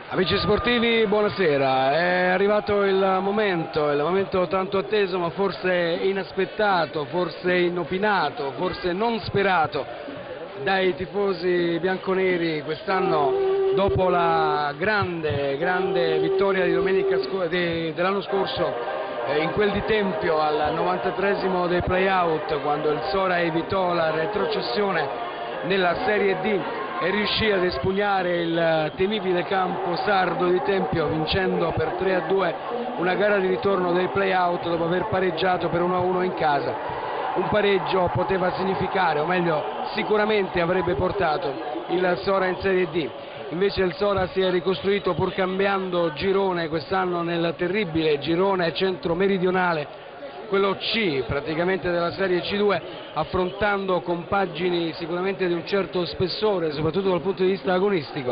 Amici sportivi, buonasera. È arrivato il momento tanto atteso ma forse inaspettato, forse inopinato, forse non sperato dai tifosi bianconeri quest'anno, dopo la grande vittoria di dell'anno scorso in quel di Tempio al 93esimo dei play-out, quando il Sora evitò la retrocessione nella Serie D e riuscì ad espugnare il temibile campo sardo di Tempio, vincendo per 3-2 una gara di ritorno dei play-out dopo aver pareggiato per 1-1 in casa. Un pareggio poteva significare, o meglio sicuramente avrebbe portato il Sora in Serie D. Invece il Sora si è ricostruito pur cambiando girone quest'anno nel terribile girone centro-meridionale, quello C praticamente della Serie C2, affrontando compagini sicuramente di un certo spessore, soprattutto dal punto di vista agonistico.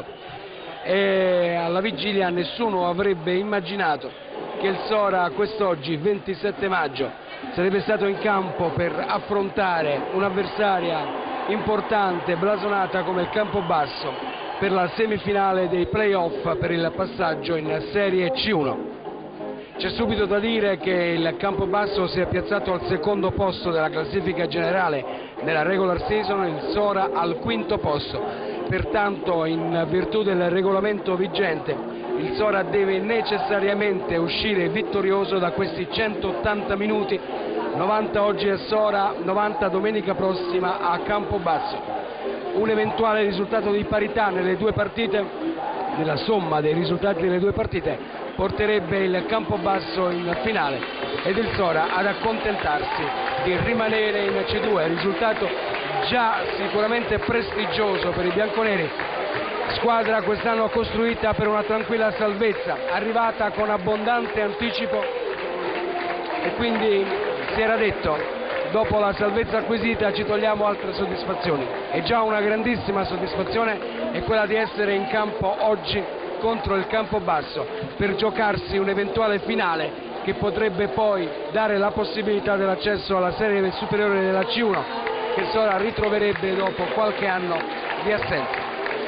E alla vigilia nessuno avrebbe immaginato che il Sora quest'oggi, 27 maggio, sarebbe stato in campo per affrontare un'avversaria importante, blasonata come il Campobasso, per la semifinale dei play-off per il passaggio in Serie C1. C'è subito da dire che il Campobasso si è piazzato al secondo posto della classifica generale nella regular season, il Sora al quinto posto. Pertanto, in virtù del regolamento vigente, il Sora deve necessariamente uscire vittorioso da questi 180 minuti, 90 oggi a Sora, 90 domenica prossima a Campobasso. Un eventuale risultato di parità nelle due partite, nella somma dei risultati delle due partite, porterebbe il Campobasso in finale ed il Sora ad accontentarsi di rimanere in C2, risultato già sicuramente prestigioso per i bianconeri, squadra quest'anno costruita per una tranquilla salvezza, arrivata con abbondante anticipo, e quindi si era detto: dopo la salvezza acquisita ci togliamo altre soddisfazioni. E già una grandissima soddisfazione è quella di essere in campo oggi contro il Campobasso per giocarsi un'eventuale finale che potrebbe poi dare la possibilità dell'accesso alla serie superiore della C1, che il Sora ritroverebbe dopo qualche anno di assenza.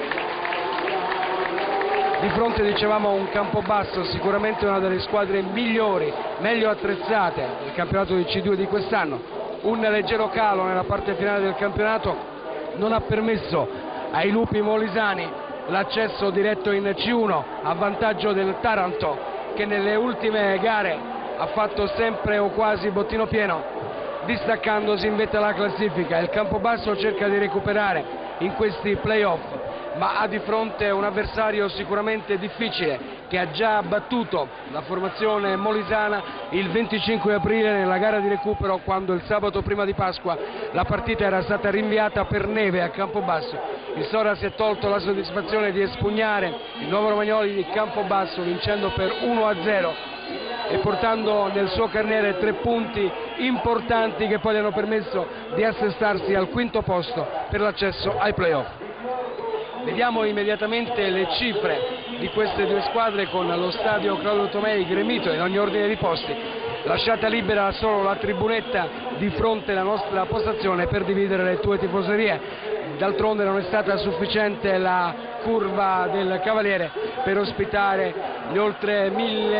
Di fronte, dicevamo, un Campobasso sicuramente una delle squadre migliori, meglio attrezzate del campionato di C2 di quest'anno. Un leggero calo nella parte finale del campionato non ha permesso ai lupi molisani l'accesso diretto in C1 a vantaggio del Taranto, che nelle ultime gare ha fatto sempre o quasi bottino pieno, distaccandosi in vetta alla classifica. Il Campobasso cerca di recuperare in questi play-off, ma ha di fronte un avversario sicuramente difficile, che ha già battuto la formazione molisana il 25 aprile nella gara di recupero, quando il sabato prima di Pasqua la partita era stata rinviata per neve a Campobasso. Il Sora si è tolto la soddisfazione di espugnare il Nuovo Romagnoli di Campobasso, vincendo per 1-0 e portando nel suo carniere 3 punti importanti che poi gli hanno permesso di assestarsi al quinto posto per l'accesso ai play-off. Vediamo immediatamente le cifre di queste due squadre, con lo stadio Claudio Tomei gremito in ogni ordine di posti, lasciata libera solo la tribunetta di fronte alla nostra postazione per dividere le due tifoserie. D'altronde non è stata sufficiente la curva del Cavaliere per ospitare gli oltre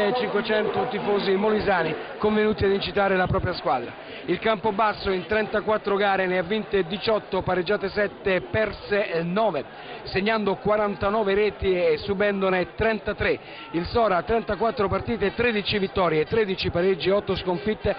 1500 tifosi molisani convenuti ad incitare la propria squadra. Il Campobasso in 34 gare ne ha vinte 18, pareggiate 7, perse 9, segnando 49 reti e subendone 33. Il Sora 34 partite, 13 vittorie, 13 pareggi, 8 sconfitte,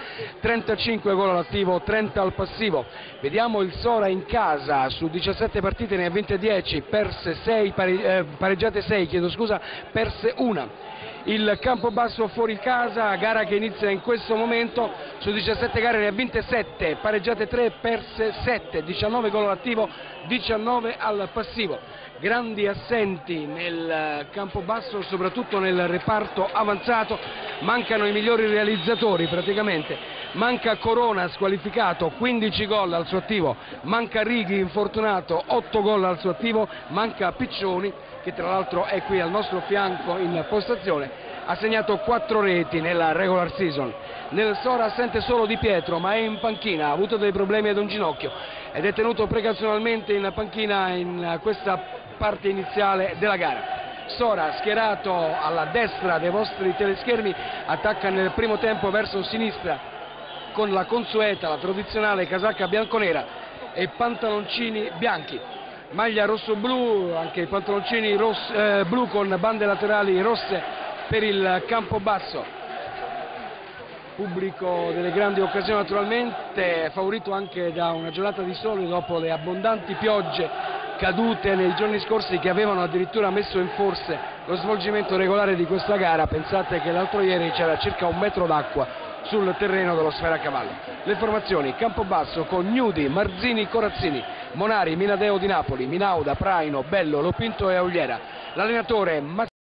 35 gol all'attivo, 30 al passivo. Vediamo il Sora in casa: su 17 partite ne ha vinte 10, perse 6, pareggiate 6, perse 1. Il Campobasso fuori casa, gara che inizia in questo momento, su 17 gare ne ha vinte 7, pareggiate 3, perse 7, 19 gol all'attivo, 19 al passivo. Grandi assenti nel Campobasso, soprattutto nel reparto avanzato, mancano i migliori realizzatori praticamente, manca Corona squalificato, 15 gol al suo attivo, manca Righi infortunato, 8 gol al suo attivo, manca Piccioni, che tra l'altro è qui al nostro fianco in postazione, ha segnato 4 reti nella regular season. Nel Sora assente solo Di Pietro, ma è in panchina, ha avuto dei problemi ad un ginocchio ed è tenuto precauzionalmente in panchina in questa parte iniziale della gara. Sora, schierato alla destra dei vostri teleschermi, attacca nel primo tempo verso sinistra con la consueta, la tradizionale casacca bianconera e pantaloncini bianchi. Maglia rosso-blu, anche i pantaloncini blu con bande laterali rosse per il Campobasso. Pubblico delle grandi occasioni naturalmente, favorito anche da una giornata di sole dopo le abbondanti piogge cadute nei giorni scorsi che avevano addirittura messo in forse lo svolgimento regolare di questa gara. Pensate che l'altro ieri c'era circa 1 metro d'acqua sul terreno dello Sferacavallo. Le formazioni: Campobasso con Gnudi, Marzini, Corazzini, Monari, Minadeo di Napoli, Minauda, Praino, Bello, Lopinto e Augliera. L'allenatore